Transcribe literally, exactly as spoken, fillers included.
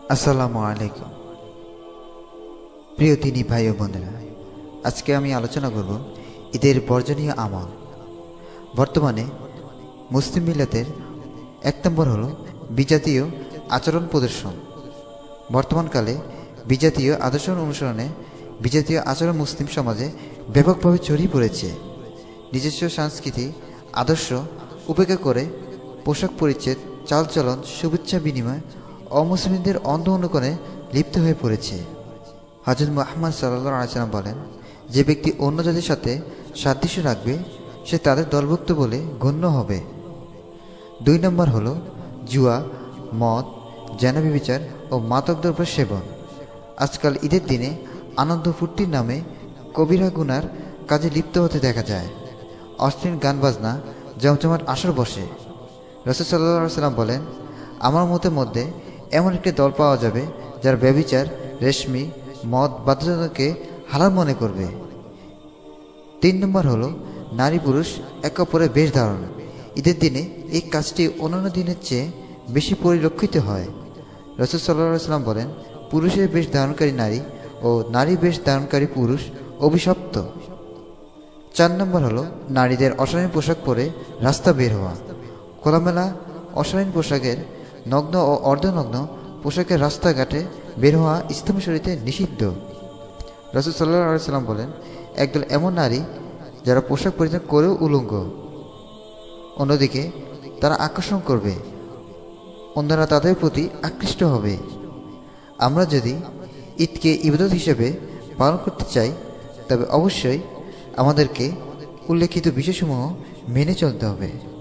আসসালামু আলাইকুম প্রিয় দিনী ভাই ও বোনেরা, আজকে আমি আলোচনা করব ঈদের বর্জনীয় আমল। বর্তমানে মুসলিম মিল্লাতের এক নম্বর হলো বিজাতীয় আচরণ প্রদর্শন। বর্তমানকালে বিজাতীয় আদর্শ অনুসরণে বিজাতীয় আচরণ মুসলিম সমাজে ব্যাপকভাবে ছড়িয়ে পড়েছে। নিজস্ব সংস্কৃতি আদর্শ উপেক্ষা করে পোশাক পরিচ্ছদ, চালচলন, শুভেচ্ছা বিনিময় অমুসলিমদের অন্ধ অনুকরণে লিপ্ত হয়ে পড়েছে। হযরত মুহাম্মদ সাল্লাল্লাহু আলাইহি ওয়াসাল্লাম বলেন, যে ব্যক্তি অন্য জাতির সাথে সাদৃশ্য রাখবে সে তাদের দলভুক্ত বলে গণ্য হবে। দুই নম্বর হলো জুয়া, মদ, জেনা, ব্যভিচার ও মাদক দ্রব্য সেবন। আজকাল ঈদের দিনে আনন্দ ফুর্তির নামে কবিরা গুনার কাজে লিপ্ত হতে দেখা যায়। অশ্লীল গান বাজনা, জমজমাট আসর বসে। রাসূল সাল্লাল্লাহু আলাইহি ওয়াসাল্লাম বলেন, আমার মতের মধ্যে এমন একটি দল পাওয়া যাবে যারা ব্যভিচার, রেশমি, মদ বাধ্যতাকে হালাল মনে করবে। তিন নম্বর হলো নারী পুরুষ একে অপরের বেশ ধারণ। ঈদের দিনে এই কাজটি অন্যান্য দিনের চেয়ে বেশি পরিলক্ষিত হয়। রাসূল সাল্লাল্লাহু আলাইহি ওয়াসাল্লাম বলেন, পুরুষের বেশ ধারণকারী নারী ও নারী বেশ ধারণকারী পুরুষ অভিশপ্ত। চার নম্বর হলো নারীদের অশালীন পোশাক পরে রাস্তা বের হওয়া। খোলামেলা অশালীন পোশাকের নগ্ন ও অর্ধনগ্ন পোশাকের রাস্তাঘাটে বের হওয়া ইসলামী শরীয়তে নিষিদ্ধ। রাসূল সাল্লাল্লাহু আলাইহি ওয়াসাল্লাম বলেন, একদল এমন নারী যারা পোশাক পরিধান করেও উলঙ্গ, অন্যদিকে তারা আকর্ষণ করবে, অন্যরা তাদের প্রতি আকৃষ্ট হবে। আমরা যদি ঈদকে ইবাদত হিসেবে পালন করতে চাই তবে অবশ্যই আমাদেরকে উল্লেখিত বিষয়সমূহ মেনে চলতে হবে।